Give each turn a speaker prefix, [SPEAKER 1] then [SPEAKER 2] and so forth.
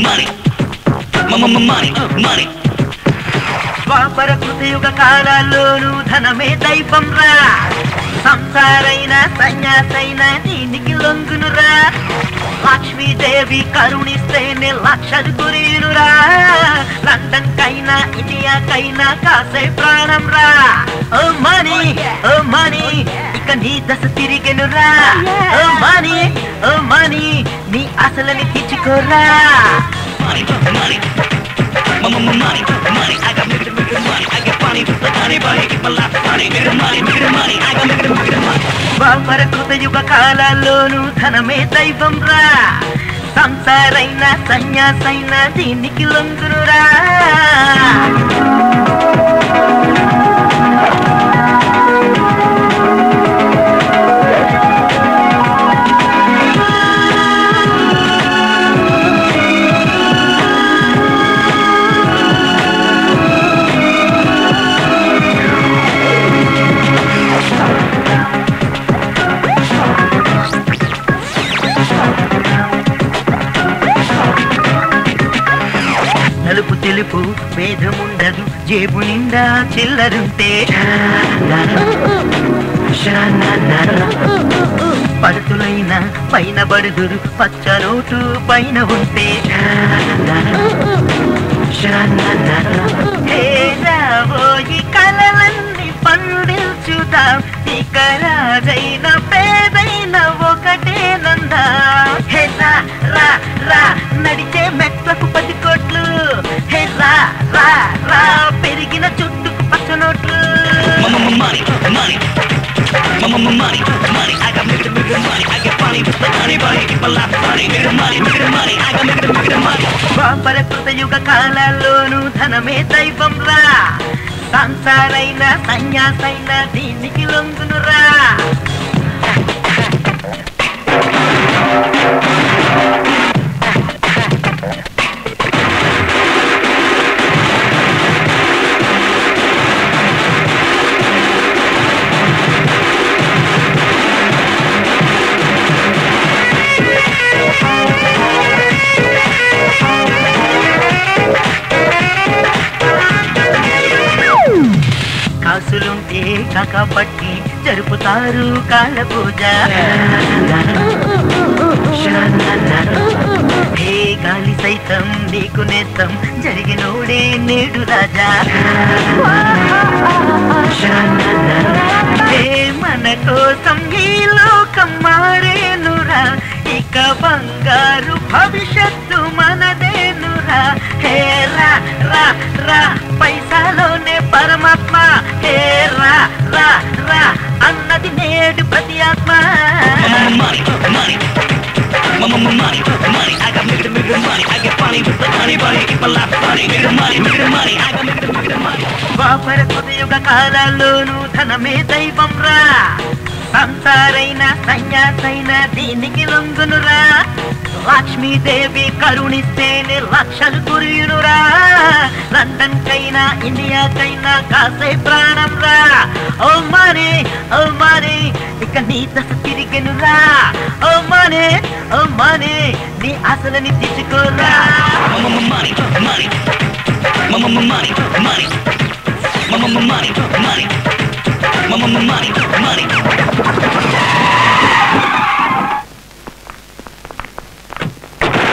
[SPEAKER 1] money, money, money. ద్వాపర కృతయుగ కాలాల్లోనూ ధనమే దైవం రా, సంసారైన సన్యాసైన దీనికి లొంగునురా, లక్ష్మీదేవి కరుణిస్తేనే లక్షలు గురీనురా, లండన్ కైనా ఇండియాకైనా కాసే ప్రాణం రా. ఓ మనీ, ఓ మనీ, ఇక నీ దశ తిరిగెనురా. ఓ మనీ, ఓ మనీ, నీ అసలని తీర్చుకోరా. Money, money, money, money, I got make it money, I get money, like anybody, keep my life money, make it money, I got make it money. ద్వాపర కృతయుగ కాలాల్లోనూ ధనమే దైవం రా, సంసారైన సన్యాసైన దీనికి లొంగునురా. నలుపు తెలుపు భేదముండదు, జేబు నిండా చిల్లరుంటే, పడుతులైన పైన బడుదురు పచ్చ నోటు పైన ఉంటే, రాబోయి కలలన్నీ పండించుదాం, ఇక రాజైన పేదైన ఒకటే నందా. హే రా రా రా నడిచే మెట్లకు 10 కోట్లు, హే రా రా రా పెరిగిన చుట్టుకు పచ్చ నోట్లు. Money, money, money, money, I got make it money, I get money, like anybody, keep my life money, make it money, I got make it money. ద్వాపర కృతయుగ కాలాల్లోనూ ధనమే దైవం రా, సంసారైన సన్యాసైన దీనికి లొంగునురా. కాసులుంటే కాకపట్టి జరుపుతారు కాళ్ళ పూజ, హే గాలి సైతం నీకు నేస్తం జరిగినోడే నేడు రాజా. హే మన కోసం ఈ లోకం మారేనురా, ఇక బంగారు భవిష్యత్తు మనదేనురా. హే రా రా రా పైసాలోనే పరమాత్మ, హే రా రా రా అన్నది నేడు ప్రతి ఆత్మ. Money, money, money, money, I got make it money, I get money, like anybody, keep my life money, make it money, I got make it money. ద్వాపర కృతయుగ కాలాల్లోనూ ధనమే దైవం రా, సంసారైన సన్యాసైన దీనికి లొంగునురా, లక్ష్మీదేవి కరుణిస్తేనే లక్షలు కురియునురా, లండన్ కైనా ఇండియాకైనా కాసే ప్రాణం రా. ఓ మనీ, ఓ మనీ, ఇక నీ దశ తిరిగెనురా. ఓ మనీ, ఓ మనీ, నీ అసలని తీర్చుకోరా. Money, money, money, money, money, money, money, money.